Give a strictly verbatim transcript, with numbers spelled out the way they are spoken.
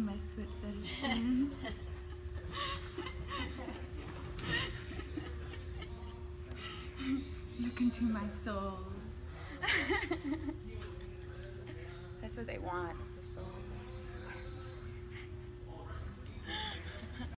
my foot fetish friends. Look into my souls. That's what they want.